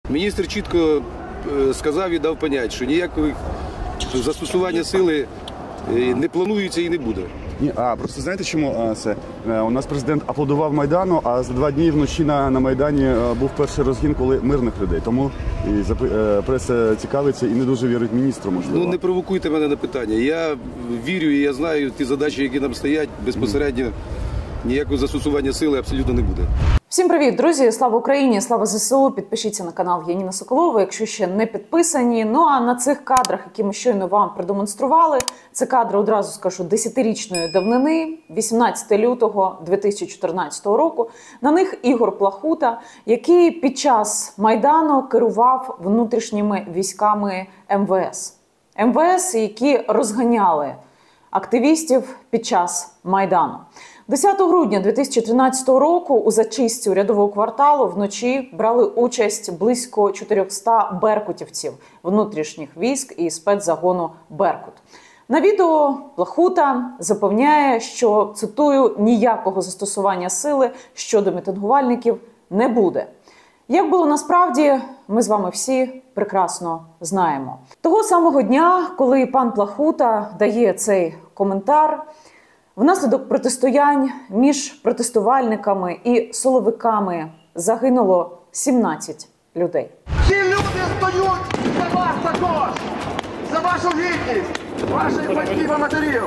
Міністр чітко сказав і дав поняття, що ніякого застосування сили не планується і не буде. Просто знаєте, чому це? У нас президент аплодував Майдану, а за 2 дні вночі на Майдані був перший розгін, коли мирних людей. Тому преса цікавиться і не дуже вірить міністру, можливо. Не провокуйте мене на питання. Я вірю і я знаю ті задачі, які нам стоять, безпосередньо ніякого застосування сили абсолютно не буде. Всім привіт, друзі! Слава Україні! Слава ЗСУ! Підпишіться на канал Яніна Соколова, якщо ще не підписані. Ну а на цих кадрах, які ми щойно вам продемонстрували, це кадри, одразу скажу, 10-річної давнини, 18 лютого 2014 року. На них Ігор Плахута, який під час Майдану керував внутрішніми військами МВС. МВС, які розганяли активістів під час Майдану. 10 грудня 2013 року у зачистці урядового кварталу вночі брали участь близько 400 беркутівців внутрішніх військ і спецзагону «Беркут». На відео Плахута запевняє, що, цитую, ніякого застосування сили щодо мітингувальників не буде. Як було насправді, ми з вами всі прекрасно знаємо. Того самого дня, коли пан Плахута дає цей коментар, внаслідок протистоянь між протестувальниками і силовиками загинуло 17 людей. Ці люди стоять за вас також, за вашу гідність, ваших батьків і матерів.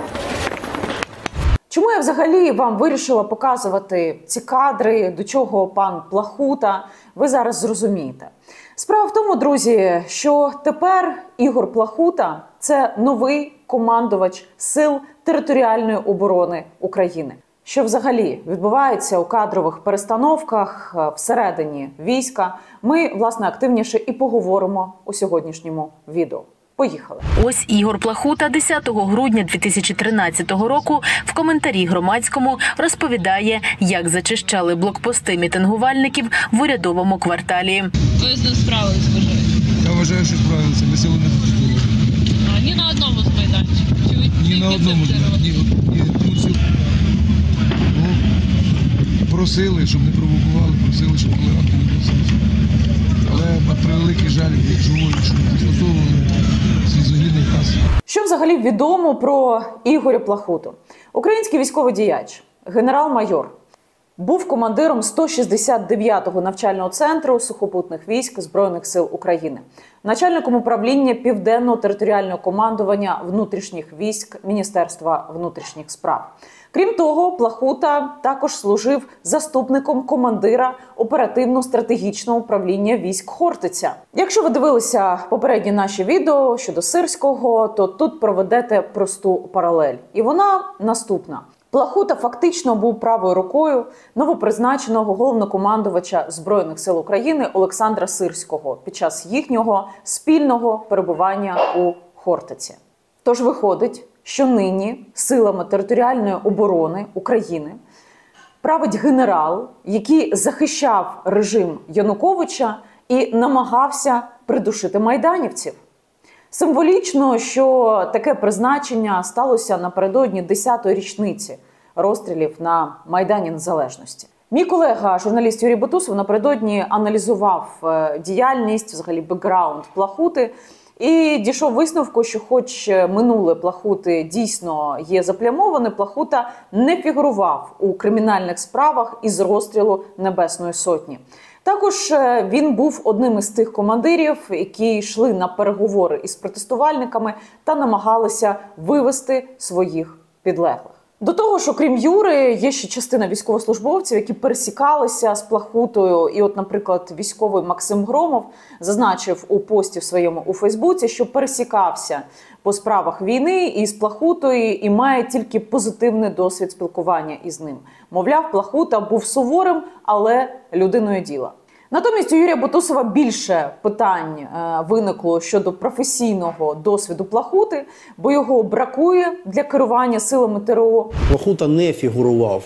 Чому я взагалі вам вирішила показувати ці кадри, до чого пан Плахута, ви зараз зрозумієте. Справа в тому, друзі, що тепер Ігор Плахута – це новий командувач Сил територіальної оборони України. Що взагалі відбувається у кадрових перестановках всередині війська, ми, власне, активніше і поговоримо у сьогоднішньому відео. Поїхали. Ось Ігор Плахута 10 грудня 2013 року в коментарі Громадському розповідає, як зачищали блокпости мітингувальників в урядовому кварталі. Ви з ним справились, вважаєте? Я вважаю, що справилися. Ми сьогодні не допустили. Ні на одному з майданчиків? Ні на одному. Просили, щоб не провокували, просили, щоб толерантно не просили. Але на превеликий жаль, як живої, що не застосовували свій загідний газ. Що взагалі відомо про Ігоря Плахуту? Український військовий діяч, генерал-майор, був командиром 169-го навчального центру сухопутних військ Збройних сил України, начальником управління Південного територіального командування внутрішніх військ Міністерства внутрішніх справ. Крім того, Плахута також служив заступником командира оперативно-стратегічного управління військ Хортиця. Якщо ви дивилися попередні наші відео щодо Сирського, то тут проведете просту паралель. І вона наступна. Плахута фактично був правою рукою новопризначеного головнокомандувача Збройних сил України Олександра Сирського під час їхнього спільного перебування у Хортиці. Тож виходить, що нині силами територіальної оборони України править генерал, який захищав режим Януковича і намагався придушити майданівців. Символічно, що таке призначення сталося напередодні 10-ї річниці розстрілів на Майдані Незалежності. Мій колега, журналіст Юрій Бутусов, напередодні аналізував діяльність, взагалі бекграунд Плахути, і дійшов висновку, що хоч минуле Плахути дійсно є заплямоване, Плахута не фігурував у кримінальних справах із розстрілу Небесної Сотні. Також він був одним із тих командирів, які йшли на переговори із протестувальниками та намагалися вивести своїх підлеглих. До того ж, окрім Юри, є ще частина військовослужбовців, які пересікалися з Плахутою. І от, наприклад, військовий Максим Громов зазначив у пості в своєму у Фейсбуці, що пересікався по справах війни із Плахутою і має тільки позитивний досвід спілкування із ним. Мовляв, Плахута був суворим, але людиною діла. Натомість у Юрія Бутусова більше питань виникло щодо професійного досвіду Плахути, бо його бракує для керування силами ТРО. Плахута не фігурував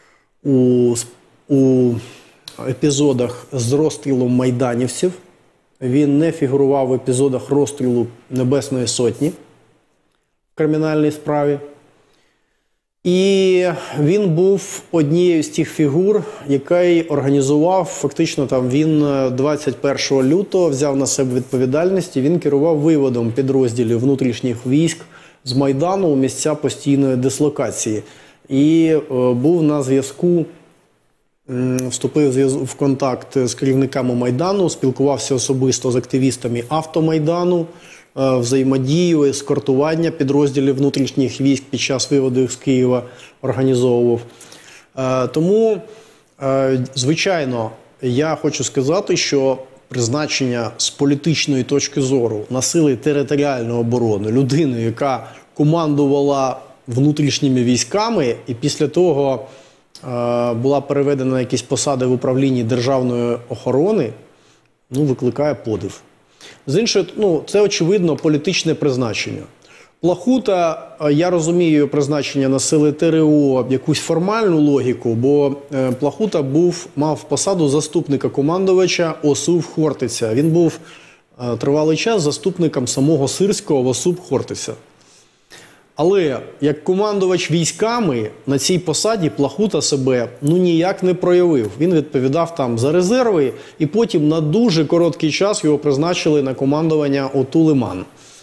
у епізодах з розстрілом майданівців. Він не фігурував в епізодах розстрілу Небесної Сотні в кримінальній справі. І він був однією з тих фігур, який організував, фактично там він 21 лютого взяв на себе відповідальність і він керував виводом підрозділів внутрішніх військ з Майдану у місця постійної дислокації. І був на зв'язку, вступив в контакт з керівниками Майдану, спілкувався особисто з активістами Автомайдану, взаємодію, ескортування підрозділів внутрішніх військ під час виводу їх з Києва організовував. Тому, звичайно, я хочу сказати, що призначення з політичної точки зору на сили територіальної оборони людини, яка командувала внутрішніми військами і після того була переведена на якісь посади в управлінні державної охорони, викликає подив. З іншої, це очевидно політичне призначення. Плахута, я розумію призначення на сили ТРО, якусь формальну логіку, бо Плахута мав посаду заступника командувача ОСУ в Хортиця. Він був тривалий час заступником самого Сирського в ОСУ в Хортиця. Але як командувач військами на цій посаді Плахута себе ніяк не проявив. Він відповідав там за резерви, і потім на дуже короткий час його призначили на командування ОТУ Лиман.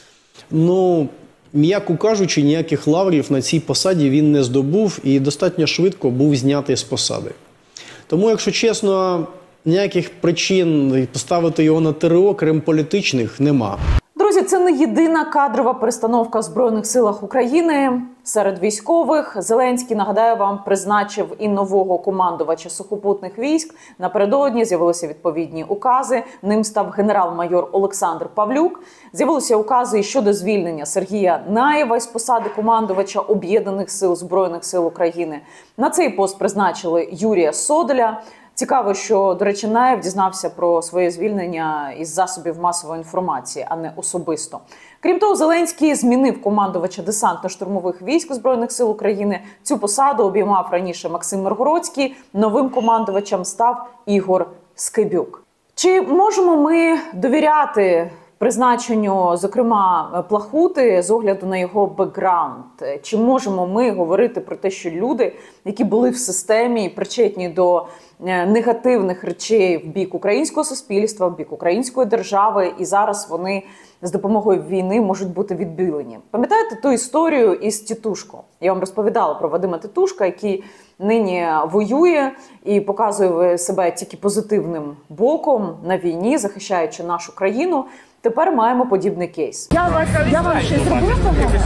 М'яко кажучи, ніяких лаврів на цій посаді він не здобув і достатньо швидко був знятий з посади. Тому, якщо чесно, ніяких причин поставити його на ТРО, крім політичних, нема. Друзі, це не єдина кадрова перестановка в Збройних силах України. Серед військових Зеленський, нагадаю вам, призначив і нового командувача сухопутних військ. Напередодні з'явилися відповідні укази. Ним став генерал-майор Олександр Павлюк. З'явилися укази щодо звільнення Сергія Наєва з посади командувача Об'єднаних сил Збройних сил України. На цей пост призначили Юрія Содоля. Цікаво, що, до речі, Наєв дізнався про своє звільнення із засобів масової інформації, а не особисто. Крім того, Зеленський змінив командувача десантно-штурмових військ Збройних сил України. Цю посаду обіймав раніше Максим Миргородський. Новим командувачем став Ігор Скибюк. Чи можемо ми довіряти призначенню, зокрема, Плахути з огляду на його бекграунд? Чи можемо ми говорити про те, що люди, які були в системі і причетні до негативних речей в бік українського суспільства, в бік української держави, і зараз вони з допомогою війни можуть бути відбілені? Пам'ятаєте ту історію із Тітушко? Я вам розповідала про Вадима Тітушка, який нині воює і показує себе тільки позитивним боком на війні, захищаючи нашу країну. Тепер маємо подібний кейс. Я вам щось зробила?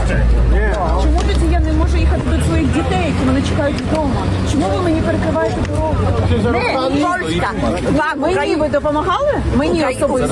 Чому тоді я не можу їхати до своїх дітей, які мене чекають вдома? Чому ви мені перекриваєте дорогу? Польська. Мені ви допомагали? Мені особисто.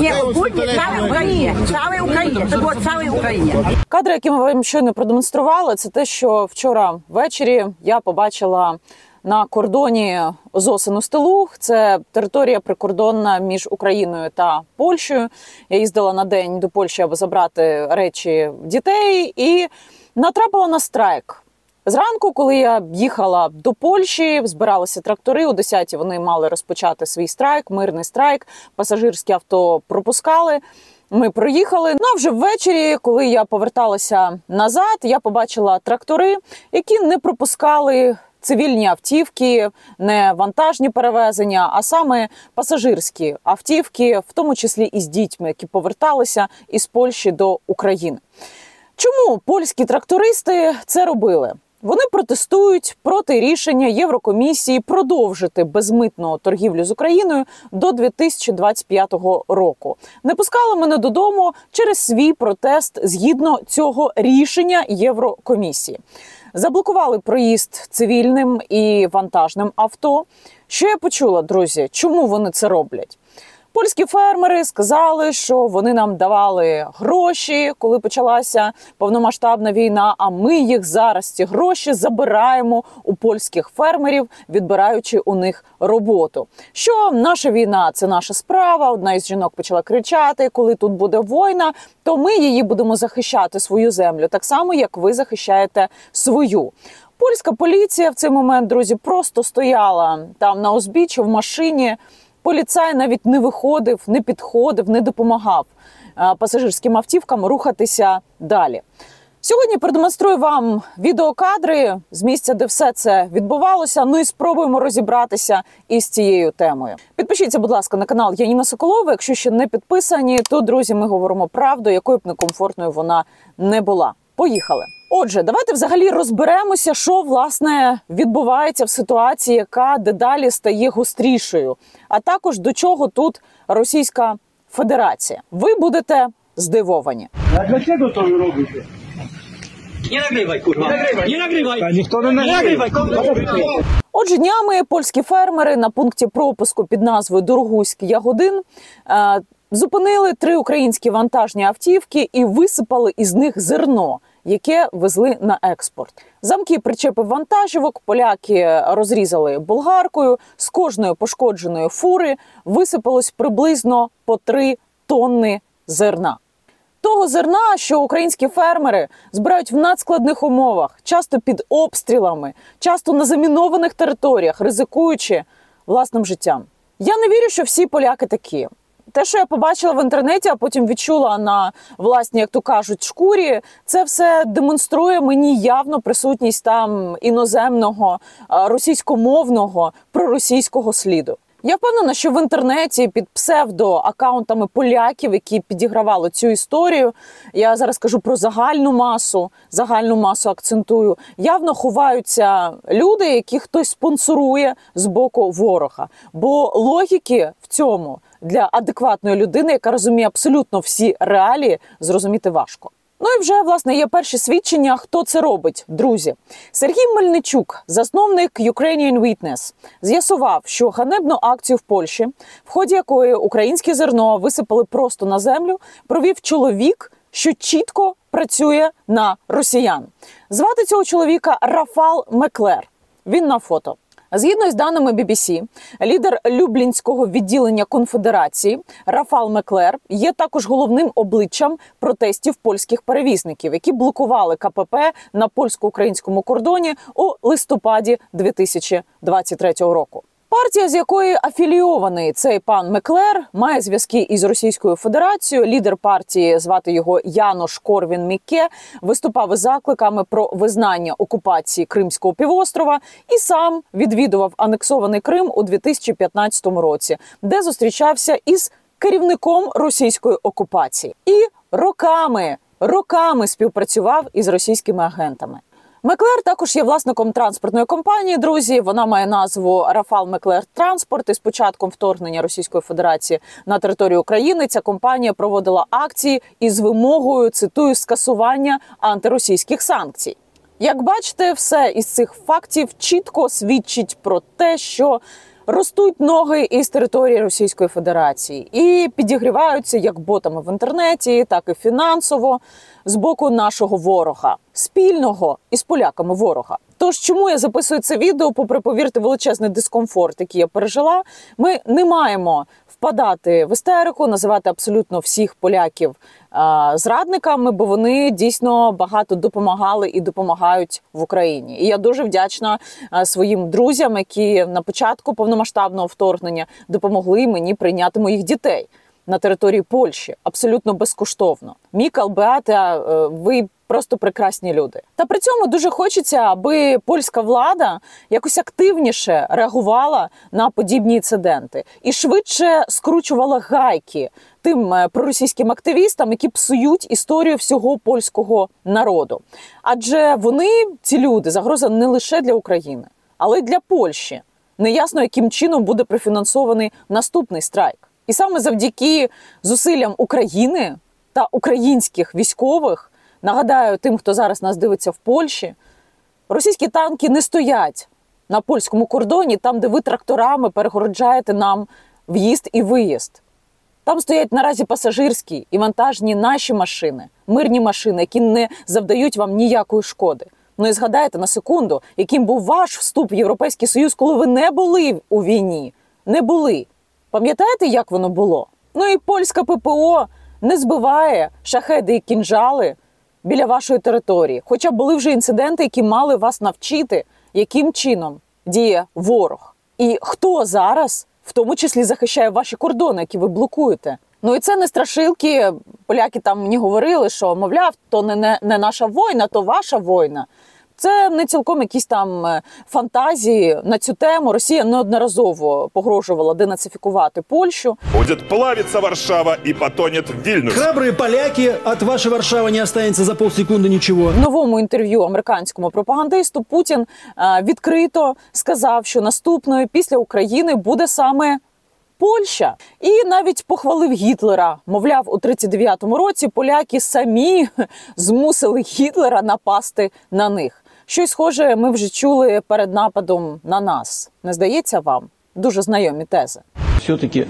Цілій Україні. Це було цілій Україні. Кадри, які ми вам щойно продемонстрували, це те, що вчора ввечері я побачила на кордоні Зосин-Устилуг. Це територія прикордонна між Україною та Польщею. Я їздила на день до Польщі, аби забрати речі дітей, і натрапила на страйк. Зранку, коли я їхала до Польщі, збиралися трактори, о 10-й вони мали розпочати свій страйк, мирний страйк, пасажирські авто пропускали. Ми проїхали. А вже ввечері, коли я поверталася назад, я побачила трактори, які не пропускали цивільні автівки, не вантажні перевезення, а саме пасажирські автівки, в тому числі і з дітьми, які поверталися із Польщі до України. Чому польські трактористи це робили? Вони протестують проти рішення Єврокомісії продовжити безмитну торгівлю з Україною до 2025 року. Не пускали мене додому через свій протест згідно цього рішення Єврокомісії. Заблокували проїзд цивільним і вантажним авто. Що я почула, друзі? Чому вони це роблять? Польські фермери сказали, що вони нам давали гроші, коли почалася повномасштабна війна, а ми їх зараз, ці гроші, забираємо у польських фермерів, відбираючи у них роботу. Що наша війна – це наша справа, одна із жінок почала кричати, коли тут буде війна, то ми її будемо захищати, свою землю, так само, як ви захищаєте свою. Польська поліція в цей момент, друзі, просто стояла там на узбіччі в машині. Поліцай навіть не виходив, не підходив, не допомагав пасажирським автівкам рухатися далі. Сьогодні продемонструю вам відеокадри з місця, де все це відбувалося. Ну і спробуємо розібратися із цією темою. Підпишіться, будь ласка, на канал Яніна Соколова. Якщо ще не підписані, то, друзі, ми говоримо правду, якою б некомфортною вона не була. Поїхали! Отже, давайте взагалі розберемося, що, власне, відбувається в ситуації, яка дедалі стає гострішою. А також до чого тут Російська Федерація. Ви будете здивовані. А для чого то ви робите? Не нагрівай, курва. Не нагрівай. Та ніхто не нагрівай. Отже, днями польські фермери на пункті пропуску під назвою Дорогуськ-Ягодин зупинили 3 українські вантажні автівки і висипали із них зерно, яке везли на експорт. Замки причепів вантажівок поляки розрізали болгаркою. З кожної пошкодженої фури висипалось приблизно по 3 тонни зерна. Того зерна, що українські фермери збирають в надскладних умовах, часто під обстрілами, часто на замінованих територіях, ризикуючи власним життям. Я не вірю, що всі поляки такі. Те, що я побачила в інтернеті, а потім відчула на власній, як то кажуть, шкурі, це все демонструє мені явно присутність там іноземного, російськомовного, проросійського сліду. Я впевнена, що в інтернеті під псевдоаккаунтами поляків, які підігравали цю історію, я зараз кажу про загальну масу акцентую, явно ховаються люди, які хтось спонсорує з боку ворога. Бо логіки в цьому для адекватної людини, яка розуміє абсолютно всі реалії, зрозуміти важко. Ну і вже, власне, є перші свідчення, хто це робить, друзі. Сергій Мельничук, засновник Ukrainian Witness, з'ясував, що ганебну акцію в Польщі, в ході якої українське зерно висипали просто на землю, провів чоловік, що чітко працює на росіян. Звати цього чоловіка Рафал Меклер. Він на фото. Згідно із даними BBC, лідер Люблінського відділення Конфедерації Рафал Меклер є також головним обличчям протестів польських перевізників, які блокували КПП на польсько-українському кордоні у листопаді 2023 року. Партія, з якої афілійований цей пан Меклер, має зв'язки із Російською Федерацією. Лідер партії, звати його Янош Корвін-Мікке, виступав із закликами про визнання окупації Кримського півострова і сам відвідував анексований Крим у 2015 році, де зустрічався із керівником російської окупації. І роками співпрацював із російськими агентами. Меклер також є власником транспортної компанії, друзі. Вона має назву Рафал Меклер Транспорт. І з початком вторгнення Російської Федерації на територію України ця компанія проводила акції із вимогою, цитую, скасування антиросійських санкцій. Як бачите, все із цих фактів чітко свідчить про те, що ростуть ноги із території Російської Федерації і підігріваються як ботами в інтернеті, так і фінансово з боку нашого ворога, спільного із поляками ворога. Тож, чому я записую це відео, попри, повірте, величезний дискомфорт, який я пережила, ми не маємо впадати в істерику, називати абсолютно всіх поляків зрадниками, бо вони дійсно багато допомагали і допомагають в Україні. І я дуже вдячна своїм друзям, які на початку повномасштабного вторгнення допомогли мені прийняти моїх дітей на території Польщі абсолютно безкоштовно. Мікал, Беата, ви просто прекрасні люди. Та при цьому дуже хочеться, аби польська влада якось активніше реагувала на подібні інциденти і швидше скручувала гайки тим проросійським активістам, які псують історію всього польського народу. Адже вони, ці люди, загроза не лише для України, але й для Польщі. Неясно, яким чином буде профінансований наступний страйк. І саме завдяки зусиллям України та українських військових, нагадаю тим, хто зараз нас дивиться в Польщі, російські танки не стоять на польському кордоні, там, де ви тракторами перегороджаєте нам в'їзд і виїзд. Там стоять наразі пасажирські і вантажні наші машини, мирні машини, які не завдають вам ніякої шкоди. Ну і згадайте на секунду, яким був ваш вступ в Європейський Союз, коли ви не були у війні. Не були. Пам'ятаєте, як воно було? Ну і польська ППО не збиває шахеди і кінжали біля вашої території. Хоча були вже інциденти, які мали вас навчити, яким чином діє ворог. І хто зараз, в тому числі, захищає ваші кордони, які ви блокуєте. Ну і це не страшилки поляки там мені говорили, що, мовляв, то не наша війна, то ваша війна. Це не цілком якісь там фантазії на цю тему. Росія неодноразово погрожувала денацифікувати Польщу. Будет плавиться Варшава и потонет Вильнюс. Храбрые поляки, от вашей Варшавы не останется за полсекунды ничего. В новому інтерв'ю американському пропагандисту Путін відкрито сказав, що наступною після України буде саме Польща. І навіть похвалив Гітлера. Мовляв, у 1939 році поляки самі змусили Гітлера напасти на них. Щось схоже ми вже чули перед нападом на нас. Не здається вам? Дуже знайомі тези. Все-таки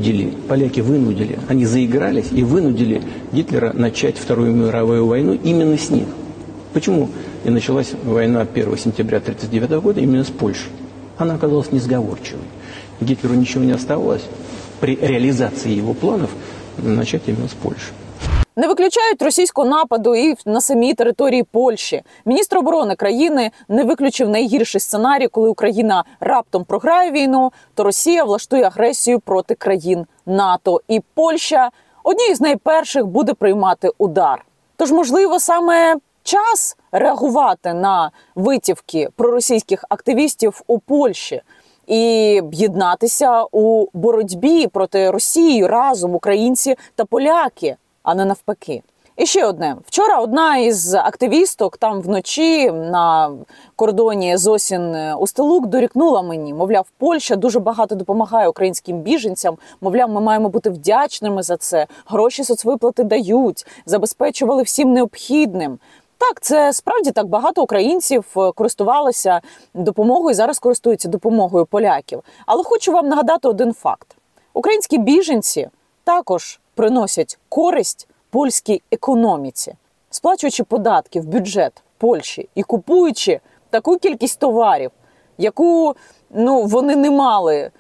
поляки вынудили, они заигрались и вынудили Гитлера начать Вторую мировую войну именно с них. Почему и началась война 1 сентября 1939 года именно с Польшей? Она оказалась несговорчивой. Гитлеру ничего не оставалось при реализации его планов начать именно с Польши. Не виключають російського нападу і на самій території Польщі. Міністр оборони країни не виключив найгірший сценарій, коли Україна раптом програє війну, то Росія влаштує агресію проти країн НАТО. І Польща однією з найперших буде приймати удар. Тож, можливо, саме час реагувати на витівки проросійських активістів у Польщі і єднатися у боротьбі проти Росії разом українці та поляки, а не навпаки. І ще одне. Вчора одна із активісток там вночі на кордоні Зосін-Устилук дорікнула мені. Мовляв, Польща дуже багато допомагає українським біженцям. Мовляв, ми маємо бути вдячними за це. Гроші соцвиплати дають, забезпечували всім необхідним. Так, це справді так, багато українців користувалися допомогою і зараз користуються допомогою поляків. Але хочу вам нагадати один факт. Українські біженці також приносять користь польській економіці, сплачуючи податки в бюджет Польщі і купуючи таку кількість товарів, яку вони не мали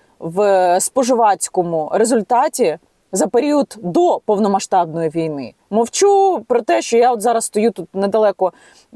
в споживацькому результаті за період до повномасштабної війни. Мовчу про те, що я от зараз стою тут недалеко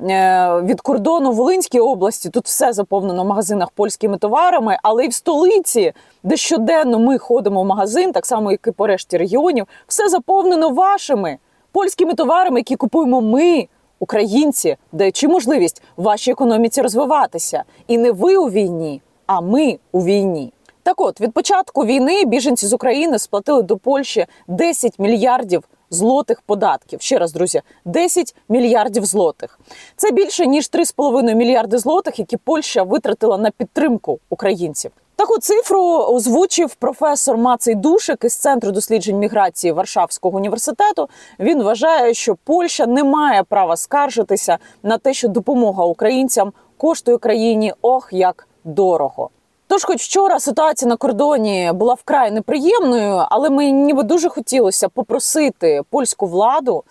від кордону в Волинській області, тут все заповнено в магазинах польськими товарами, але і в столиці, де щоденно ми ходимо в магазин, так само, як і по решті регіонів, все заповнено вашими польськими товарами, які купуємо ми, українці, даючи можливість вашій економіці розвиватися. І не ви у війні, а ми у війні. Так от, від початку війни біженці з України сплатили до Польщі 10 мільярдів злотих податків. Ще раз, друзі, 10 мільярдів злотих. Це більше, ніж 3,5 мільярди злотих, які Польща витратила на підтримку українців. Таку цифру озвучив професор Мацей Душик із Центру досліджень міграції Варшавського університету. Він вважає, що Польща не має права скаржитися на те, що допомога українцям коштує країні ох як дорого. Тож, хоч вчора ситуація на кордоні була вкрай неприємною, але мені ніби дуже хотілося попросити польську владу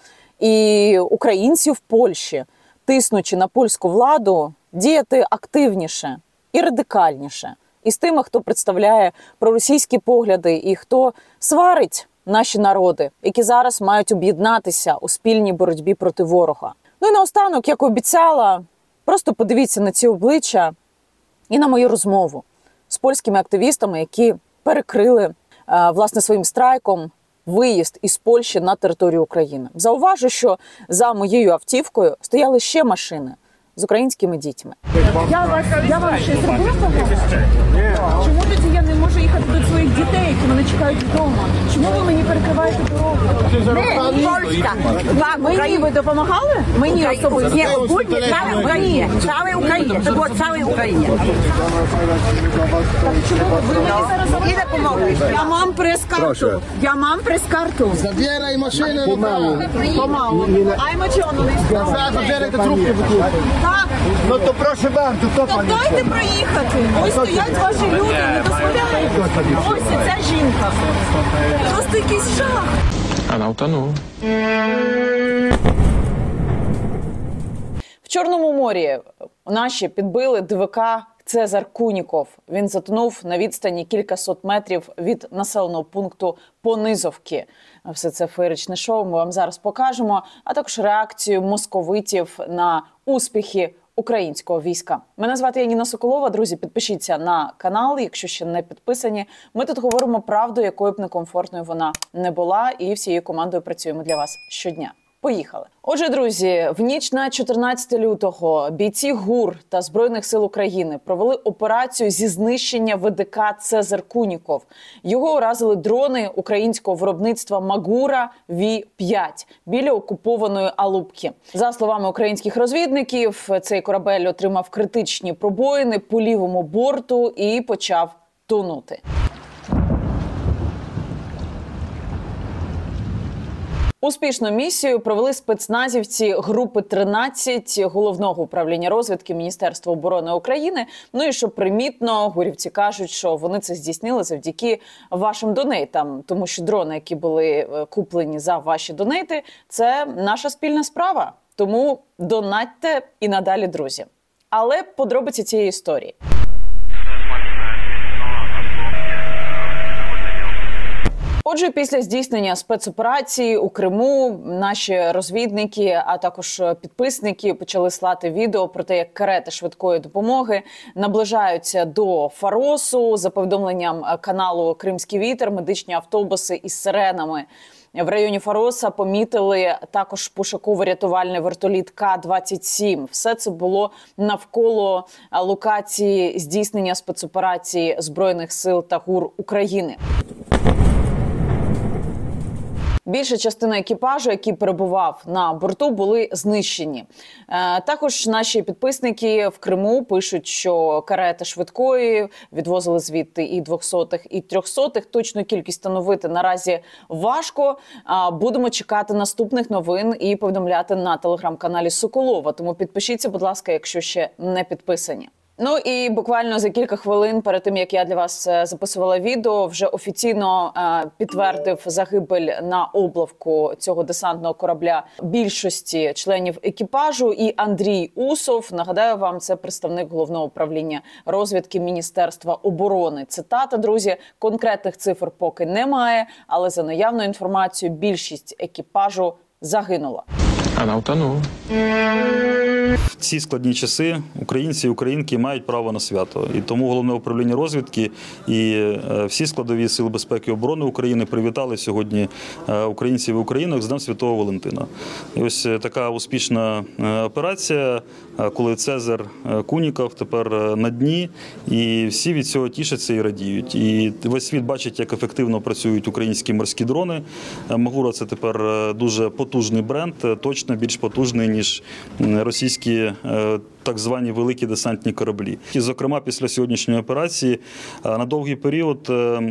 і українців в Польщі, тиснучи на польську владу, діяти активніше і радикальніше. І з тими, хто представляє проросійські погляди і хто сварить наші народи, які зараз мають об'єднатися у спільній боротьбі проти ворога. Ну і наостанок, як обіцяла, просто подивіться на ці обличчя і на мою розмову з польськими активістами, які перекрили, власне, своїм страйком виїзд із Польщі на територію України. Зауважу, що за моєю автівкою стояли ще машини з українськими дітьми. Я вам щось зробила? Чому тоді я не можу їхати до своїх дітей, які мене чекають вдома? Чому ви мені перекриваєте дорогу? Польська, Мені ви допомагали? Мені особисто? Ні, будь цілій Україні. Цілій Україні. Це було цілій Україні. І допомогли. Я мам прес-карту. Я мам прес-карту. Забирай машину помалу. Помалу. Аймо чону не Забирайте трубки. Так. Ну то прошу bardzo, to То дайте проїхати. Ось стоять ваші люди, не дозволяють. Ось і ця жінка. Просто якийсь жах. Вона утонула. В Чорному морі наші підбили ДВК Цезар Куніков. Він затонув на відстані кількасот метрів від населеного пункту Понизовки. Все це феєричне шоу ми вам зараз покажемо, а також реакцію московитів на успіхи українського війська. Мене звати Яніна Соколова. Друзі, підпишіться на канал, якщо ще не підписані. Ми тут говоримо правду, якою б некомфортною вона не була, і всією командою працюємо для вас щодня. Поїхали. Отже, друзі, в ніч на 14 лютого бійці ГУР та Збройних сил України провели операцію зі знищення ВДК «Цезар Куніков». Його уразили дрони українського виробництва «Магура Ві-5» біля окупованої Алупки. За словами українських розвідників, цей корабель отримав критичні пробоїни по лівому борту і почав тонути. Успішну місію провели спецназівці групи 13 Головного управління розвідки Міністерства оборони України. Ну і що примітно, гурівці кажуть, що вони це здійснили завдяки вашим донейтам. Тому що дрони, які були куплені за ваші донейти, це наша спільна справа. Тому донатьте і надалі, друзі. Але подробиці цієї історії. Отже, після здійснення спецоперації у Криму наші розвідники, а також підписники почали слати відео про те, як карети швидкої допомоги наближаються до Фаросу. За повідомленням каналу «Кримський вітер», медичні автобуси із сиренами в районі Фароса помітили також пошуково-рятувальний вертоліт К-27. Все це було навколо локації здійснення спецоперації Збройних сил та ГУР України. Більша частина екіпажу, який перебував на борту, були знищені. Також наші підписники в Криму пишуть, що карети швидкої відвозили звідти і 200-х, і 300-х. Точну кількість встановити наразі важко. Будемо чекати наступних новин і повідомляти на телеграм-каналі Соколова. Тому підпишіться, будь ласка, якщо ще не підписані. Ну і буквально за кілька хвилин перед тим, як я для вас записувала відео, вже офіційно підтвердив загибель на облавку цього десантного корабля більшості членів екіпажу. І Андрій Усов, нагадаю вам, це представник Головного управління розвідки Міністерства оборони. Цитата, друзі, конкретних цифр поки немає, але за наявною інформацією більшість екіпажу загинула. Вона утонула. В ці складні часи українці і українки мають право на свято. І тому Головне управління розвідки і всі складові Сил безпеки і оборони України привітали сьогодні українців і українок з Днем Святого Валентина. І ось така успішна операція, коли Цезар Куніков тепер на дні, і всі від цього тішаться і радіють. І весь світ бачить, як ефективно працюють українські морські дрони. Магура – це тепер дуже потужний бренд, точно більш потужний, ніж російські так звані великі десантні кораблі. І, зокрема, після сьогоднішньої операції на довгий період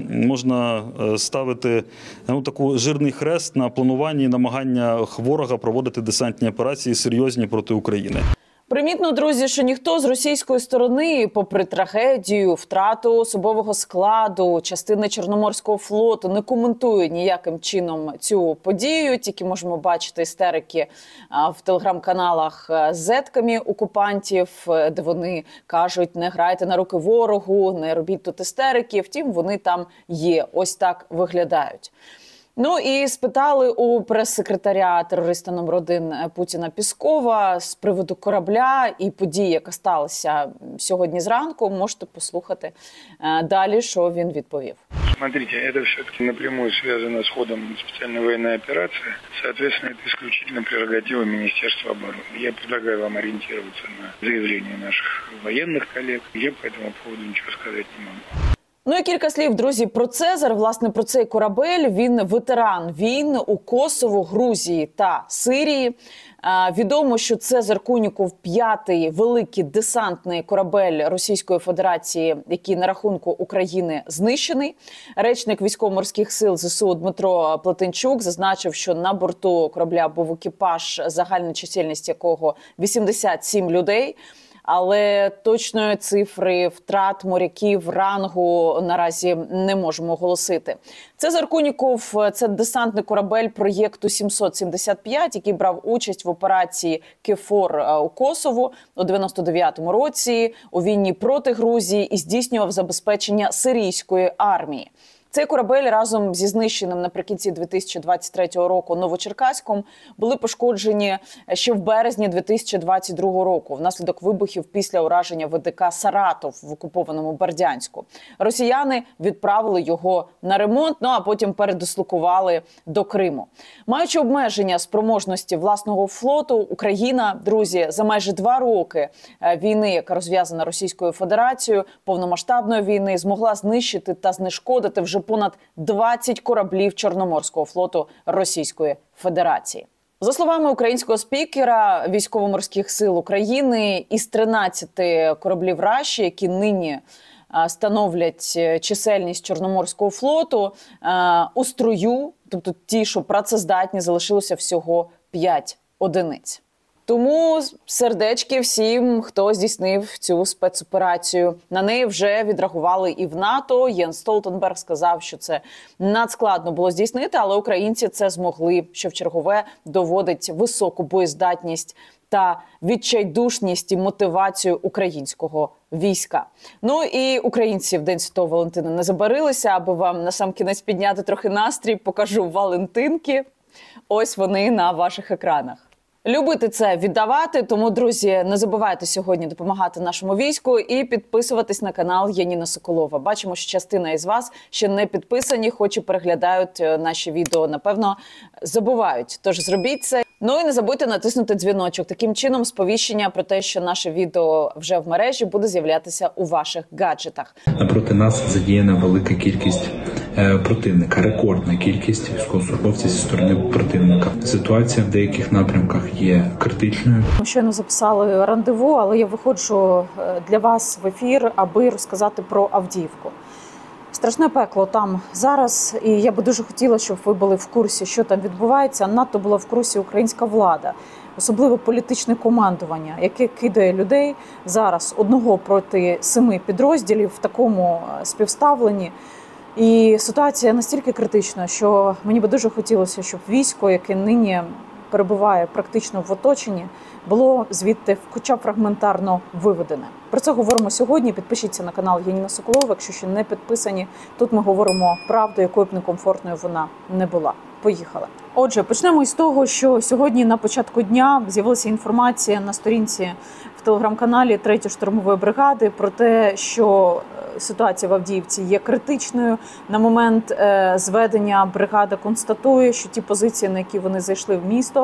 можна ставити таку жирний хрест на плануванні і намагання ворога проводити десантні операції серйозні проти України. Примітно, друзі, що ніхто з російської сторони, попри трагедію, втрату особового складу, частини Чорноморського флоту, не коментує ніяким чином цю подію. Тільки можемо бачити істерики в телеграм-каналах з зетками окупантів, де вони кажуть, не грайте на руки ворогу, не робіть тут істерики. Втім, вони там є. Ось так виглядають. Ну і спитали у прес-секретаря терориста номер 1 Путіна Піскова з приводу корабля і події, яка сталася сьогодні зранку. Можете послухати далі, що він відповів. Смотрите, это все-таки напрямую связано с ходом специальной военной операции. Соответственно, это исключительно прерогатива Министерства обороны. Я предлагаю вам ориентироваться на заявления наших военных коллег. Я по этому поводу ничего сказать не могу. Ну і кілька слів, друзі, про Цезар, власне, про цей корабель. Він ветеран війн у Косово, Грузії та Сирії. Відомо, що Цезар Куніков – 5-й великий десантний корабель Російської Федерації, який на рахунку України знищений. Речник військово-морських сил ЗСУ Дмитро Плетенчук зазначив, що на борту корабля був екіпаж, загальна чисельність якого 87 людей. Але точної цифри втрат моряків рангу наразі не можемо оголосити. Цезар Куніков – це десантний корабель проєкту 775, який брав участь в операції «Кефор» у Косово у 99-му році у війні проти Грузії і здійснював забезпечення сирійської армії. Цей корабель разом зі знищеним наприкінці 2023 року Новочеркаськом були пошкоджені ще в березні 2022 року внаслідок вибухів після ураження ВДК «Саратов» в окупованому Бердянську. Росіяни відправили його на ремонт, а потім передислокували до Криму. Маючи обмеження спроможності власного флоту, Україна, друзі, за майже 2 роки війни, яка розв'язана Російською Федерацією, повномасштабної війни, змогла знищити та знешкодити вже понад 20 кораблів Чорноморського флоту Російської Федерації. За словами українського спікера Військово-морських сил України, із 13 кораблів Раші, які нині становлять чисельність Чорноморського флоту, у строю, тобто ті, що працездатні, залишилося всього 5 одиниць. Тому сердечки всім, хто здійснив цю спецоперацію. На неї вже відреагували і в НАТО. Єнс Столтенберг сказав, що це надскладно було здійснити, але українці це змогли, що вчергове доводить високу боєздатність та відчайдушність і мотивацію українського війська. Ну і українці в День Святого Валентина не забарилися, аби вам насамкінець підняти трохи настрій, покажу валентинки. Ось вони на ваших екранах. Любити це, віддавати, тому, друзі, не забувайте сьогодні допомагати нашому війську і підписуватись на канал Яніна Соколова. Бачимо, що частина із вас ще не підписані, хоч і переглядають наші відео, напевно, забувають. Тож зробіть це. Ну і не забудьте натиснути дзвіночок. Таким чином сповіщення про те, що наше відео вже в мережі, буде з'являтися у ваших гаджетах. Проти нас задіяна велика кількість противника, рекордна кількість військовослужбовців зі сторони противника. Ситуація в деяких напрямках є критичною. Ми щойно записали рандеву, але я виходжу для вас в ефір, аби розказати про Авдіївку. Страшне пекло там зараз, і я би дуже хотіла, щоб ви були в курсі, що там відбувається. Надто була в курсі українська влада, особливо політичне командування, яке кидає людей зараз 1 проти 7 підрозділів в такому співставленні. І ситуація настільки критична, що мені би дуже хотілося, щоб військо, яке нині перебуває практично в оточенні, було звідти хоча б фрагментарно виведене. Про це говоримо сьогодні. Підпишіться на канал Яніна Соколова, якщо ще не підписані. Тут ми говоримо правду, якою б некомфортною вона не була. Поїхали. Отже, почнемо із того, що сьогодні на початку дня з'явилася інформація на сторінці в телеграм-каналі 3-ї штурмової бригади про те, що ситуація в Авдіївці є критичною. На момент зведення бригада констатує, що ті позиції, на які вони зайшли в місто,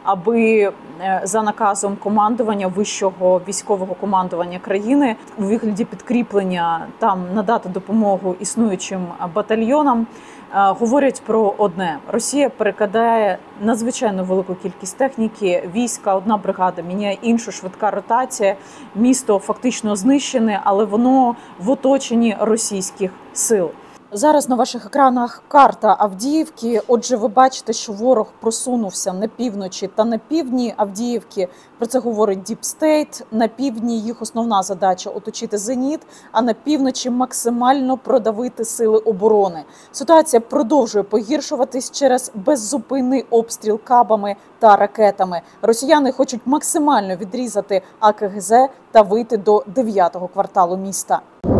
аби за наказом командування, вищого військового командування країни, у вигляді підкріплення там надати допомогу існуючим батальйонам, говорять про одне. Росія перекидає надзвичайно велику кількість техніки, війська, одна бригада міняє іншу, швидка ротація. Місто фактично знищене, але воно в оточенні російських сил. Зараз на ваших екранах карта Авдіївки. Отже, ви бачите, що ворог просунувся на півночі та на півдні Авдіївки. Про це говорить Deep State. На півдні їх основна задача – оточити «Зеніт», а на півночі – максимально продавити сили оборони. Ситуація продовжує погіршуватись через беззупинний обстріл кабами та ракетами. Росіяни хочуть максимально відрізати АКГЗ та вийти до 9-го кварталу міста.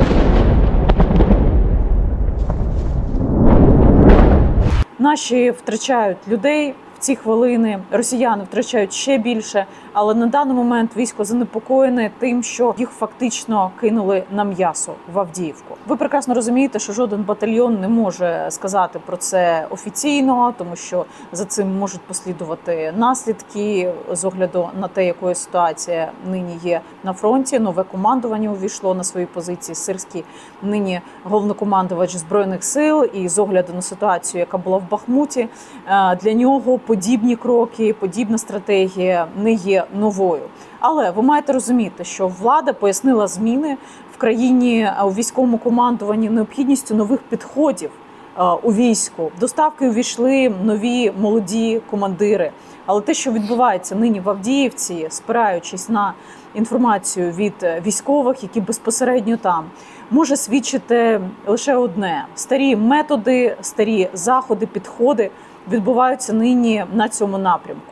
Наші втрачають людей в ці хвилини, росіяни втрачають ще більше, але на даний момент військо занепокоєне тим, що їх фактично кинули на м'ясо в Авдіївку. Ви прекрасно розумієте, що жоден батальйон не може сказати про це офіційно, тому що за цим можуть послідувати наслідки з огляду на те, якою ситуація нині є на фронті. Нове командування увійшло на свої позиції. Сирський нині головнокомандувач Збройних сил, і з огляду на ситуацію, яка була в Бахмуті, для нього подібні кроки, подібна стратегія не є новою. Але ви маєте розуміти, що влада пояснила зміни в країні у військовому командуванні необхідністю нових підходів у війську. До ставки увійшли нові молоді командири. Але те, що відбувається нині в Авдіївці, спираючись на інформацію від військових, які безпосередньо там, може свідчити лише одне. Старі методи, старі заходи, підходи відбуваються нині на цьому напрямку.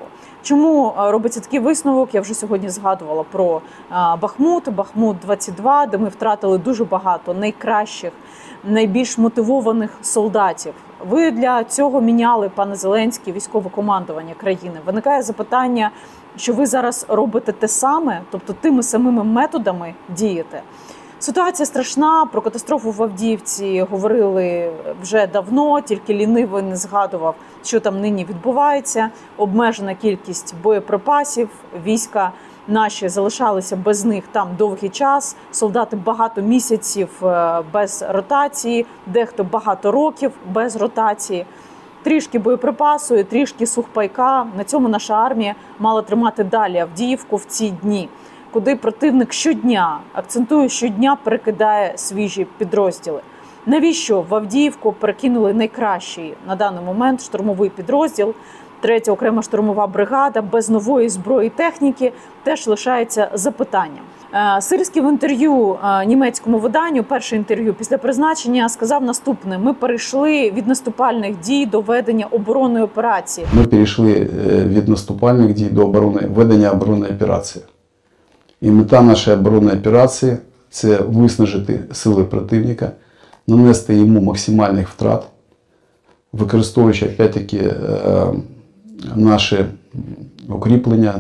Чому робиться такий висновок? Я вже сьогодні згадувала про Бахмут, Бахмут-22, де ми втратили дуже багато найкращих, найбільш мотивованих солдатів. Ви для цього міняли, пане Зеленський, військове командування країни. Виникає запитання, що ви зараз робите те саме, тобто тими самими методами дієте. Ситуація страшна, про катастрофу в Авдіївці говорили вже давно, тільки лінивий не згадував, що там нині відбувається. Обмежена кількість боєприпасів, війська наші залишалися без них там довгий час, солдати багато місяців без ротації, дехто багато років без ротації. Трішки боєприпасу і трішки сухпайка. На цьому наша армія мала тримати далі Авдіївку в ці дні, куди противник щодня, акцентую, щодня перекидає свіжі підрозділи. Навіщо в Авдіївку перекинули найкращий на даний момент штурмовий підрозділ, 3-я окрема штурмова бригада, без нової зброї і техніки, теж лишається запитанням. Сирський в інтерв'ю німецькому виданню, перше інтерв'ю після призначення, сказав наступне: ми перейшли від наступальних дій до ведення оборонної операції. Ми перейшли від наступальних дій до ведення оборонної операції. І мета нашої оборонної операції – це виснажити сили противника, нанести йому максимальних втрат, використовуючи, опять-таки, наші укріплення,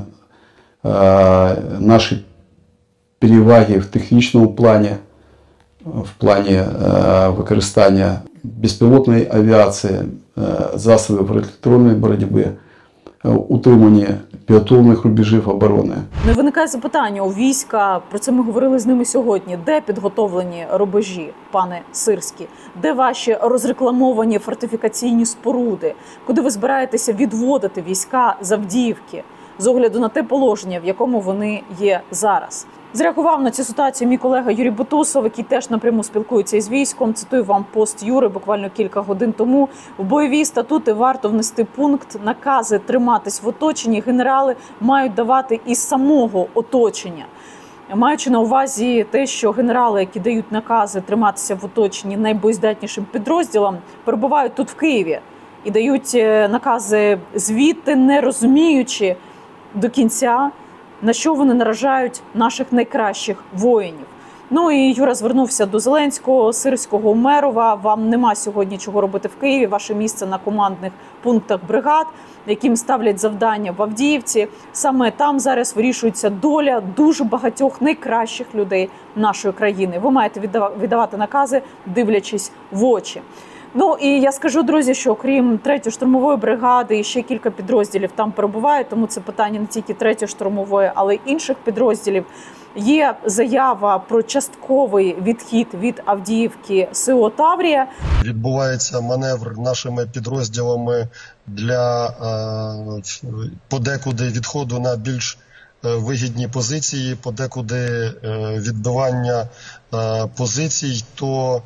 наші переваги в технічному плані, в плані використання безпілотної авіації, засобів електронної боротьби, утримання підготовлених рубежів оборони. Не виникає запитання у війська, про це ми говорили з ними сьогодні, де підготовлені рубежі, пане Сирський? Де ваші розрекламовані фортифікаційні споруди? Куди ви збираєтеся відводити війська з Авдіївки з огляду на те положення, в якому вони є зараз? Зреагував на цю ситуацію мій колега Юрій Бутусов, який теж напряму спілкується із військом. Цитую вам пост Юри буквально кілька годин тому. В бойові статути варто внести пункт: накази триматись в оточенні генерали мають давати із самого оточення. Маючи на увазі те, що генерали, які дають накази триматися в оточенні найбоєздатнішим підрозділам, перебувають тут в Києві і дають накази звідти, не розуміючи до кінця, на що вони наражають наших найкращих воїнів. Ну і Юра звернувся до Зеленського, Сирського, Умерова. Вам нема сьогодні чого робити в Києві. Ваше місце на командних пунктах бригад, яким ставлять завдання в Авдіївці. Саме там зараз вирішується доля дуже багатьох найкращих людей нашої країни. Ви маєте віддавати накази, дивлячись в очі. Ну і я скажу, друзі, що окрім 3-ї штурмової бригади і ще кілька підрозділів там перебувають, тому це питання не тільки 3-ї штурмової, але й інших підрозділів. Є заява про частковий відхід від Авдіївки СО «Таврія». Відбувається маневр нашими підрозділами для подекуди відходу на більш вигідні позиції, подекуди відбивання позицій, то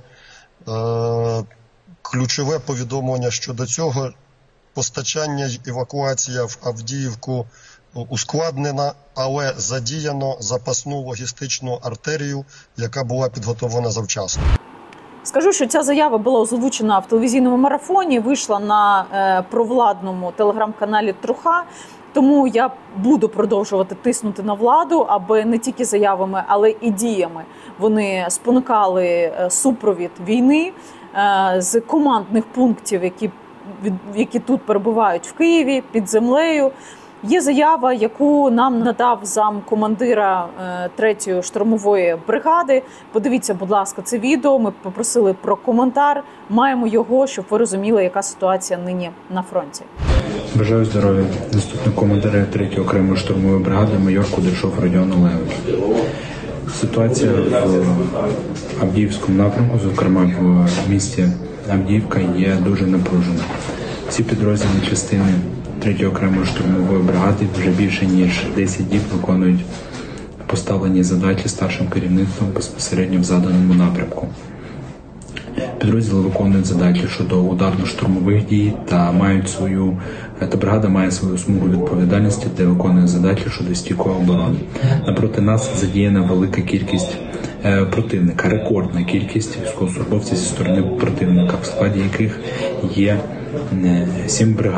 ключове повідомлення щодо цього – постачання й евакуація в Авдіївку ускладнена, але задіяно запасну логістичну артерію, яка була підготовлена завчасно. Скажу, що ця заява була озвучена в телевізійному марафоні, вийшла на провладному телеграм-каналі «Труха». Тому я буду продовжувати тиснути на владу, аби не тільки заявами, але і діями вони спонукали супровід війни з командних пунктів, які тут перебувають в Києві, під землею. Є заява, яку нам надав замкомандира 3-ї штурмової бригади. Подивіться, будь ласка, це відео. Ми попросили про коментар. Маємо його, щоб ви розуміли, яка ситуація нині на фронті. Бажаю здоров'я. Заступник командира 3-ї окремої штурмової бригади майор Кудряшов Родіон Олегович. Ситуація в Авдіївському напрямку, зокрема в місті Авдіївка, є дуже напружена. Ці підроздільні частини 3-ї окремої штурмової бригади вже більше ніж 10 діб виконують поставлені задачі старшим керівництвом безпосередньо в заданому напрямку. Підрозділи виконують задачі щодо ударно-штурмових дій та бригада має свою смугу відповідальності, де виконує задачі щодо стійкої оборони. Напроти нас задіяна велика кількість противника, рекордна кількість військовослужбовців зі сторони противника, в складі яких є 7 бригад,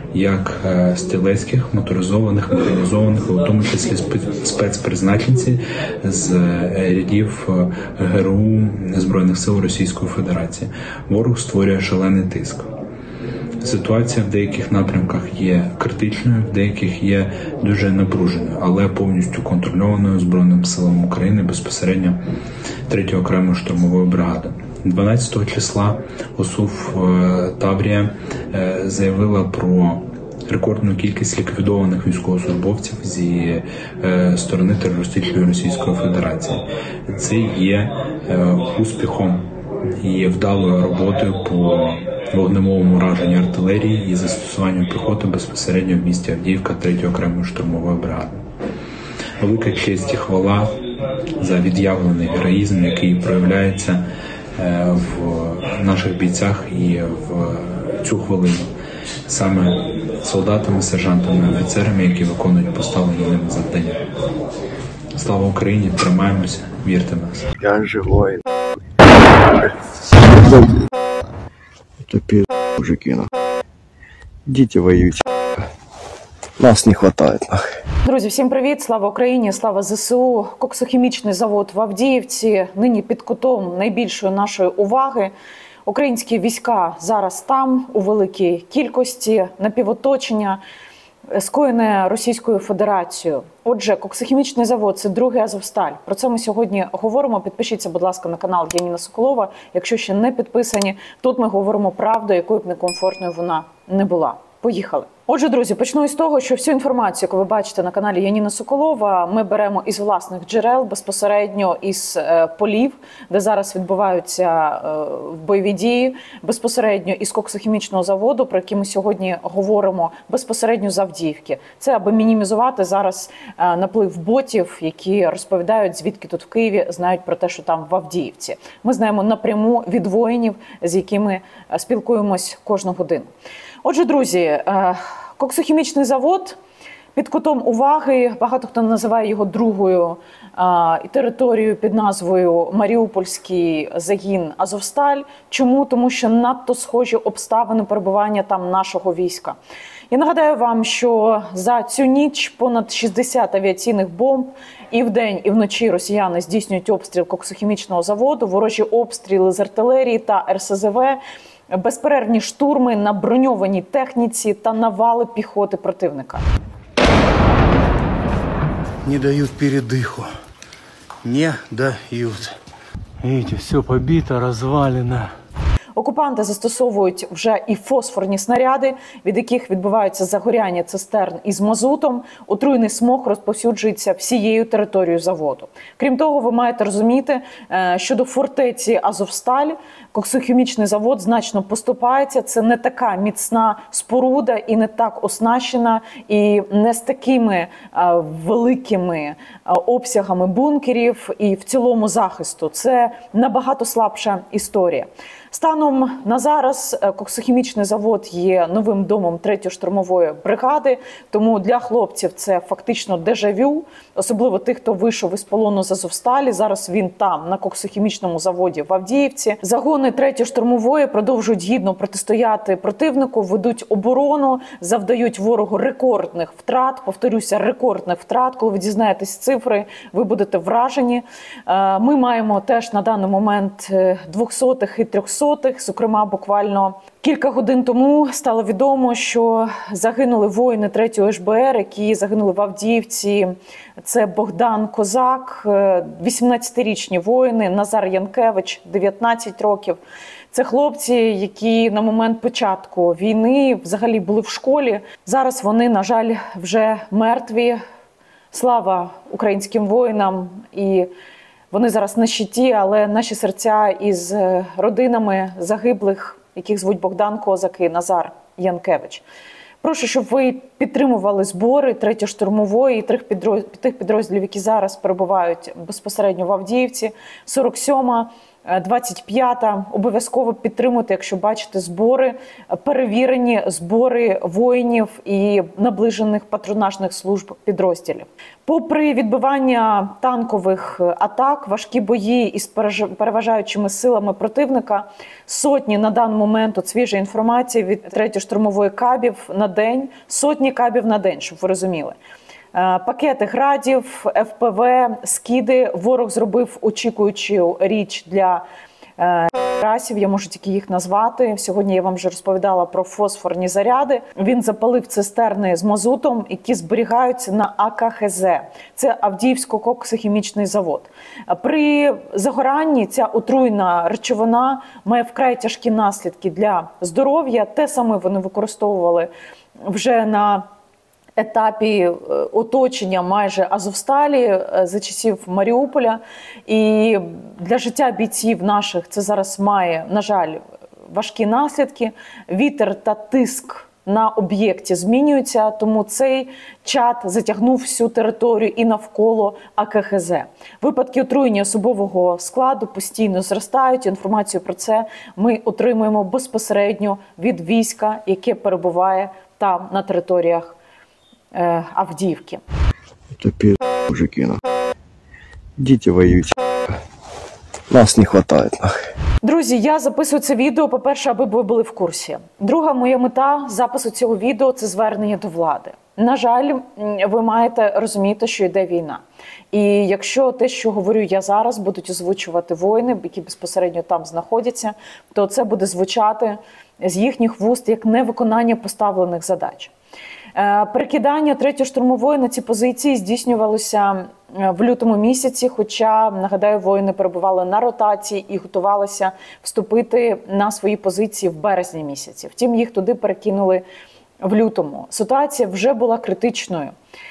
як стрілецьких, моторизованих, механізованих, у тому числі спецпризначенці з рядів ГРУ Збройних сил Російської Федерації. Ворог створює шалений тиск. Ситуація в деяких напрямках є критичною, в деяких є дуже напруженою, але повністю контрольованою Збройними силами України безпосередньо 3-ї окремої штурмової бригади. 12 числа ОСУВ Таврія заявила про рекордну кількість ліквідованих військовослужбовців зі сторони терористичної Російської Федерації. Це є успіхом і вдалою роботою по вогневому ураженню артилерії і застосуванню піхоти безпосередньо в місті Авдіївка 3-ї окремої штурмової бригади. Велика честь і хвала за від'явлений героїзм, який проявляється в наших бійцях і в цю хвилину. Саме солдатами, сержантами, офіцерами, які виконують поставлені ними завдання. Слава Україні, тримаємося, вірте в нас. Я живой. Это пиздец, мужики, нахуй. Идите воюйте. Нас не хватает, нахуй. Друзі, всім привіт! Слава Україні! Слава ЗСУ! Коксохімічний завод в Авдіївці нині під кутом найбільшої нашої уваги. Українські війська зараз там у великій кількості, напівоточення, скоєне Російською Федерацією. Отже, коксохімічний завод – це другий Азовсталь. Про це ми сьогодні говоримо. Підпишіться, будь ласка, на канал Яніна Соколова, якщо ще не підписані. Тут ми говоримо правду, якою б некомфортною вона не була. Поїхали. Отже, друзі, почну із того, що всю інформацію, яку ви бачите на каналі Яніна Соколова, ми беремо із власних джерел, безпосередньо із полів, де зараз відбуваються бойові дії, безпосередньо із коксохімічного заводу, про який ми сьогодні говоримо, безпосередньо з Авдіївки. Це аби мінімізувати зараз наплив ботів, які розповідають, звідки тут в Києві знають про те, що там в Авдіївці. Ми знаємо напряму від воїнів, з якими спілкуємось кожну годину. Отже, друзі, коксохімічний завод під кутом уваги, багато хто називає його другою територією під назвою Маріупольський загін Азовсталь. Чому? Тому що надто схожі обставини перебування там нашого війська. Я нагадаю вам, що за цю ніч понад 60 авіаційних бомб і вдень, і вночі росіяни здійснюють обстріл коксохімічного заводу, ворожі обстріли з артилерії та РСЗВ, безперервні штурми на броньованій техніці та навали піхоти противника. Не дають передиху. Не дають. Видите, все побито, розвалено. Окупанти застосовують вже і фосфорні снаряди, від яких відбуваються загоряння цистерн із мазутом. Отруйний смог розповсюджується всією територією заводу. Крім того, ви маєте розуміти, щодо фортеці Азовсталь, коксохімічний завод значно поступається. Це не така міцна споруда і не так оснащена, і не з такими великими обсягами бункерів і в цілому захисту. Це набагато слабша історія. Станом на зараз коксохімічний завод є новим домом 3-ї штурмової бригади, тому для хлопців це фактично дежавю, особливо тих, хто вийшов із полону з Азовсталі. Зараз він там, на коксохімічному заводі в Авдіївці. Загони 3-ї штурмової продовжують гідно протистояти противнику, ведуть оборону, завдають ворогу рекордних втрат. Повторюся, рекордних втрат. Коли ви дізнаєтесь цифри, ви будете вражені. Ми маємо теж на даний момент 200-х і 300-х. Зокрема, буквально кілька годин тому стало відомо, що загинули воїни 3-го ШБР, які загинули в Авдіївці. Це Богдан Козак, 18-річні воїни, Назар Янкевич, 19 років. Це хлопці, які на момент початку війни взагалі були в школі. Зараз вони, на жаль, вже мертві. Слава українським воїнам. І вони зараз на щиті, але наші серця із родинами загиблих, яких звуть Богдан Козак і Назар Янкевич. Прошу, щоб ви підтримували збори 3-ї штурмової і тих підрозділів, які зараз перебувають безпосередньо в Авдіївці. 47-ма 25-та. Обов'язково підтримуйте, якщо бачите збори, перевірені збори воїнів і наближених патронажних служб підрозділів. Попри відбивання танкових атак, важкі бої із переважаючими силами противника, сотні на даний момент, от свіжа інформація від 3-ї штурмової кабів на день, сотні кабів на день, щоб ви розуміли. Пакети градів, ФПВ, скиди. Ворог зробив очікуючу річ для расів, я можу тільки їх назвати. Сьогодні я вам вже розповідала про фосфорні заряди. Він запалив цистерни з мазутом, які зберігаються на АКХЗ. Це Авдіївсько-коксохімічний завод. При загоранні ця отруйна речовина має вкрай тяжкі наслідки для здоров'я. Те саме вони використовували вже на етапі оточення майже Азовсталі за часів Маріуполя. І для життя бійців наших це зараз має, на жаль, важкі наслідки. Вітер та тиск на об'єкті змінюються, тому цей чад затягнув всю територію і навколо АКХЗ. Випадки отруєння особового складу постійно зростають. Інформацію про це ми отримуємо безпосередньо від війська, яке перебуває там на територіях Авдіївки. Это пиздец, мужики, нахуй. Идите воюйте. Нас не хватает, нахуй. Друзі, я записую це відео, по-перше, аби ви були в курсі. Друга моя мета запису цього відео – це звернення до влади. На жаль, ви маєте розуміти, що йде війна. І якщо те, що говорю я зараз, будуть озвучувати воїни, які безпосередньо там знаходяться, то це буде звучати з їхніх вуст як невиконання поставлених задач. Перекидання 3-ї штурмової на ці позиції здійснювалося в лютому місяці, хоча, нагадаю, воїни перебували на ротації і готувалися вступити на свої позиції в березні місяці. Втім, їх туди перекинули в лютому. Ситуація вже була критичною.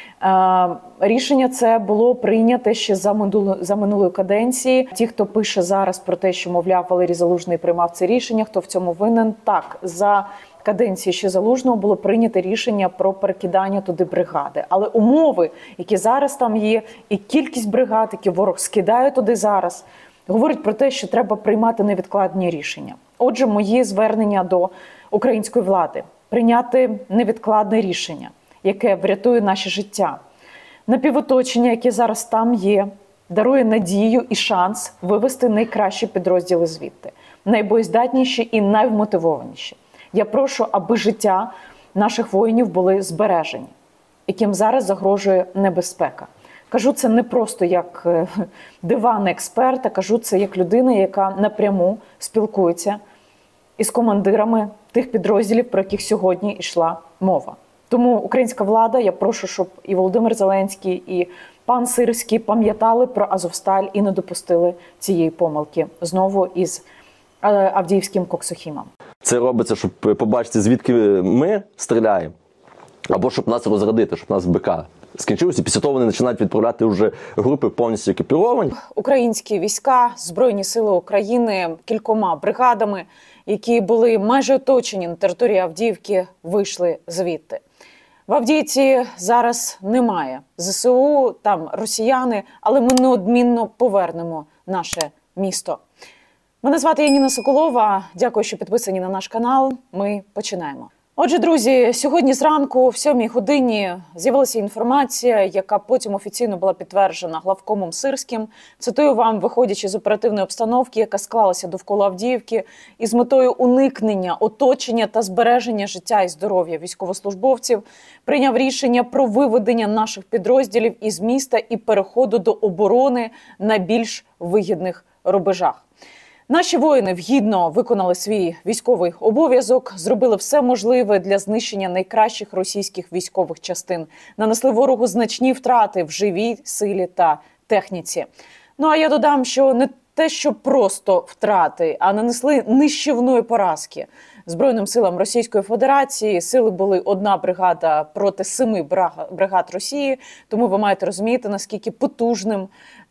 Рішення це було прийняте ще за минулої каденції. Ті, хто пише зараз про те, що, мовляв, Валерій Залужний приймав це рішення, хто в цьому винен, так, за каденції ще Залужного було прийнято рішення про перекидання туди бригади. Але умови, які зараз там є, і кількість бригад, які ворог скидає туди зараз, говорять про те, що треба приймати невідкладні рішення. Отже, мої звернення до української влади – прийняти невідкладне рішення, яке врятує наше життя. Напівоточення, яке зараз там є, дарує надію і шанс вивести найкращі підрозділи звідти, найбоєздатніші і найвмотивованіші. Я прошу, аби життя наших воїнів були збережені, яким зараз загрожує небезпека. Кажу це не просто як диванний експерт, а кажу це як людина, яка напряму спілкується із командирами тих підрозділів, про яких сьогодні йшла мова. Тому українська влада, я прошу, щоб і Володимир Зеленський, і пан Сирський пам'ятали про Азовсталь і не допустили цієї помилки знову із Авдіївським коксохімом. Це робиться, щоб побачити, звідки ми стріляємо, або щоб нас розрядити, щоб нас БК скінчилося. Після того вони починають відправляти вже групи повністю екіпіровані. Українські війська, Збройні сили України кількома бригадами, які були майже оточені на території Авдіївки, вийшли звідти. В Авдіївці зараз немає ЗСУ, там росіяни, але ми неодмінно повернемо наше місто. Мене звати Яніна Соколова. Дякую, що підписані на наш канал. Ми починаємо. Отже, друзі, сьогодні зранку, в 7 годині, з'явилася інформація, яка потім офіційно була підтверджена главкомом Сирським. Цитую вам, виходячи з оперативної обстановки, яка склалася довкола Авдіївки, із метою уникнення, оточення та збереження життя і здоров'я військовослужбовців, прийняв рішення про виведення наших підрозділів із міста і переходу до оборони на більш вигідних рубежах. Наші воїни вгідно виконали свій військовий обов'язок, зробили все можливе для знищення найкращих російських військових частин, нанесли ворогу значні втрати в живій силі та техніці. Ну а я додам, що не те, що просто втрати, а нанесли нищівної поразки Збройним силам Російської Федерації. Сили були одна бригада проти 7 бригад Росії, тому ви маєте розуміти, наскільки потужним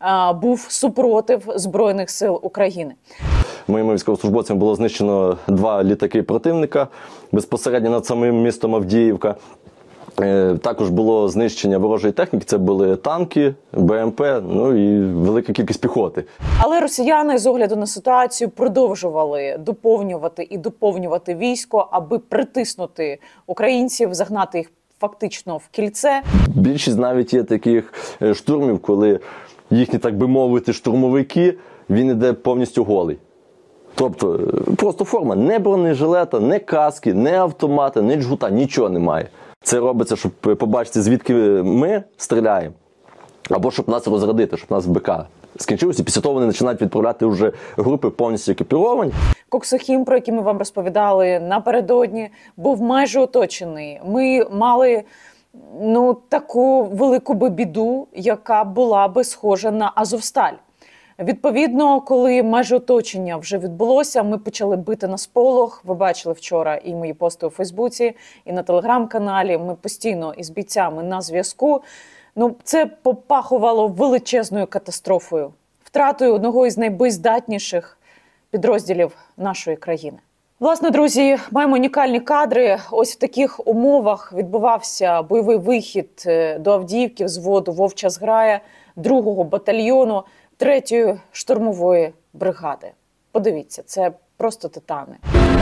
був супротив Збройних сил України. Моїми військовослужбовцями було знищено 2 літаки противника безпосередньо над самим містом Авдіївка. Також було знищення ворожої техніки, це були танки, БМП, ну і велика кількість піхоти. Але росіяни з огляду на ситуацію продовжували доповнювати військо, аби притиснути українців, загнати їх фактично в кільце. Більшість навіть є таких штурмів, коли їхні, так би мовити, штурмовики, він іде повністю голий. Тобто просто форма, не бронежилета, не каски, не автомата, не джгута, нічого немає. Це робиться, щоб побачити, звідки ми стріляємо, або щоб нас розрядити, щоб нас БК скінчилося. Після того вони починають відправляти вже групи повністю екіпіровані. Коксохім, про який ми вам розповідали напередодні, був майже оточений. Ми мали таку велику біду, яка була би схожа на Азовсталь. Відповідно, коли майже оточення вже відбулося, ми почали бити на сполох. Ви бачили вчора і мої пости у Фейсбуці, і на Телеграм-каналі. Ми постійно із бійцями на зв'язку. Це попахувало величезною катастрофою, втратою одного із найбоєздатніших підрозділів нашої країни. Власне, друзі, маємо унікальні кадри. Ось в таких умовах відбувався бойовий вихід до Авдіївки взводу «Вовча зграя» 2-го батальйону 3-ї штурмової бригади. Подивіться, це просто титани.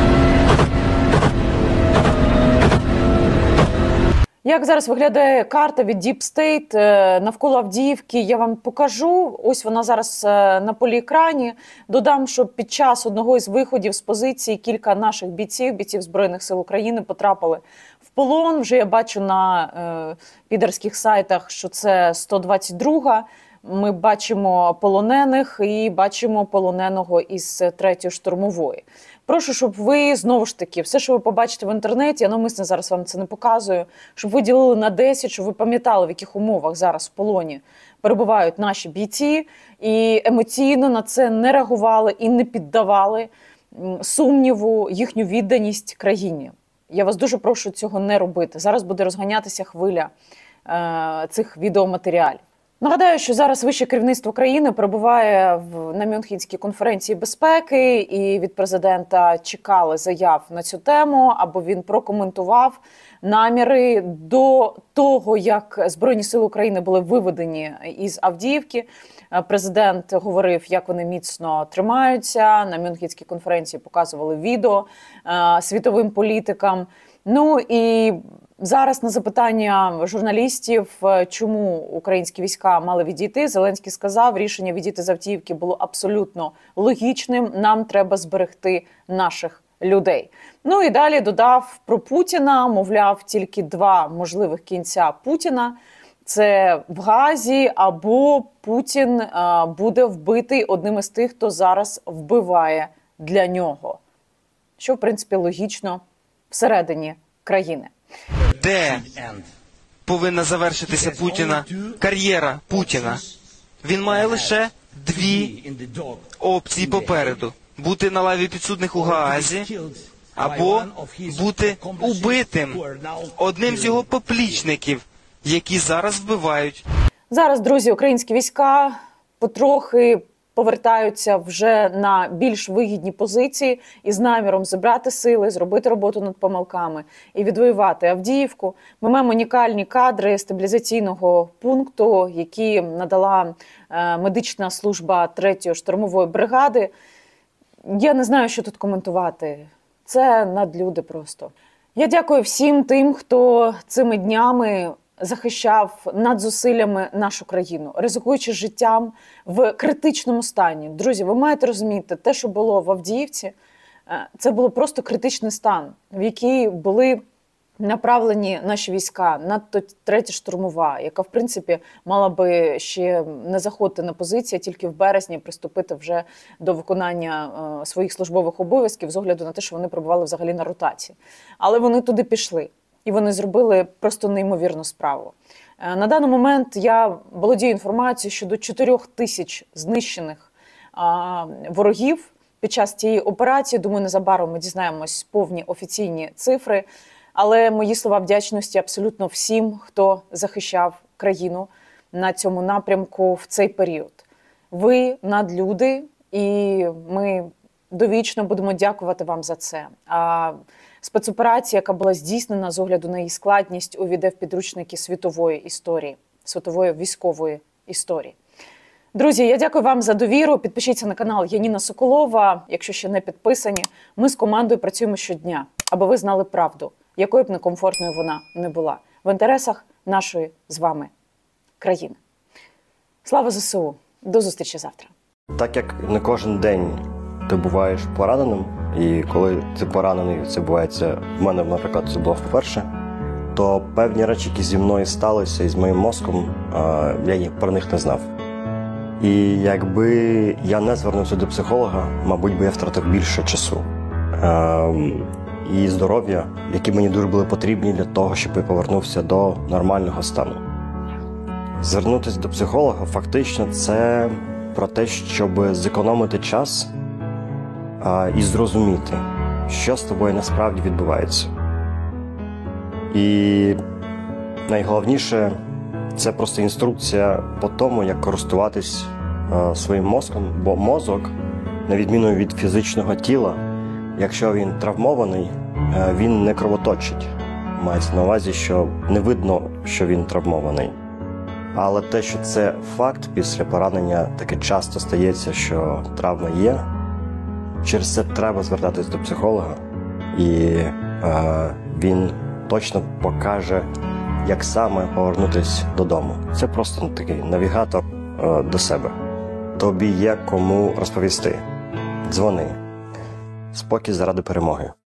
Як зараз виглядає карта від Deep State навколо Авдіївки, я вам покажу. Ось вона зараз на поліекрані. Додам, що під час одного із виходів з позиції кілька наших бійців Збройних сил України потрапили в полон. Вже я бачу на підерських сайтах, що це 122-га. Ми бачимо полонених і бачимо полоненого із 3-ї штурмової. Прошу, щоб ви, знову ж таки, все, що ви побачите в інтернеті, я навмисно зараз вам це не показую, щоб ви ділили на 10, щоб ви пам'ятали, в яких умовах зараз в полоні перебувають наші бійці, і емоційно на це не реагували і не піддавали сумніву їхню відданість країні. Я вас дуже прошу цього не робити. Зараз буде розганятися хвиля цих відеоматеріалів. Нагадаю, що зараз вище керівництво країни перебуває на Мюнхенській конференції безпеки, і від президента чекали заяв на цю тему, аби він прокоментував наміри до того, як Збройні сили України були виведені із Авдіївки. Президент говорив, як вони міцно тримаються. На Мюнхенській конференції показували відео світовим політикам. І зараз на запитання журналістів, чому українські війська мали відійти, Зеленський сказав, рішення відійти з Авдіївки було абсолютно логічним, нам треба зберегти наших людей. І далі додав про Путіна, мовляв, тільки 2 можливих кінця Путіна – це в Газі, або Путін буде вбитий одним із тих, хто зараз вбиває для нього. Що, в принципі, логічно всередині країни. Де повинна завершитися кар'єра Путіна? Він має лише 2 опції попереду. Бути на лаві підсудних у Гаазі, або бути убитим одним з його поплічників, які зараз вбивають. Зараз, друзі, українські війська потрохи повертаються вже на більш вигідні позиції із наміром зібрати сили, зробити роботу над помилками і відвоювати Авдіївку. Ми маємо унікальні кадри стабілізаційного пункту, які надала медична служба 3-ї штурмової бригади. Я не знаю, що тут коментувати. Це надлюди просто. Я дякую всім тим, хто цими днями захищав над зусиллями нашу країну, ризикуючи життям в критичному стані. Друзі, ви маєте розуміти, те, що було в Авдіївці, це було просто критичний стан, в який були направлені наші війська, надто 3-я штурмова, яка, в принципі, мала би ще не заходити на позиції, а тільки в березні приступити вже до виконання своїх службових обов'язків з огляду на те, що вони перебували взагалі на ротації. Але вони туди пішли. І вони зробили просто неймовірну справу. На даний момент я володію інформацією щодо 4000 знищених ворогів під час цієї операції. Думаю, незабаром ми дізнаємось повні офіційні цифри. Але мої слова вдячності абсолютно всім, хто захищав країну на цьому напрямку в цей період. Ви надлюди, і ми довічно будемо дякувати вам за це. А Спецоперація, яка була здійснена з огляду на її складність, увійде в підручники світової історії, світової військової історії. Друзі, я дякую вам за довіру. Підпишіться на канал Яніна Соколова, якщо ще не підписані. Ми з командою працюємо щодня, аби ви знали правду, якою б некомфортною вона не була. В інтересах нашої з вами країни. Слава ЗСУ! До зустрічі завтра. Так як не кожен день ти буваєш пораненим, і коли ти поранений, це відбувається, в мене, наприклад, це було вперше, то певні речі, які зі мною сталися і з моїм мозком, я про них не знав. І якби я не звернувся до психолога, мабуть, би я втратив більше часу і здоров'я, які мені дуже були потрібні для того, щоб я повернувся до нормального стану. Звернутися до психолога фактично це про те, щоб зекономити час і зрозуміти, що з тобою насправді відбувається. І найголовніше – це просто інструкція по тому, як користуватись своїм мозком, бо мозок, на відміну від фізичного тіла, якщо він травмований, він не кровоточить. Мається на увазі, що не видно, що він травмований. Але те, що це факт, після поранення таке часто стається, що травма є, через це треба звертатись до психолога, і він точно покаже, як саме повернутися додому. Це просто такий навігатор до себе. Тобі є кому розповісти. Дзвони. Спокій заради перемоги.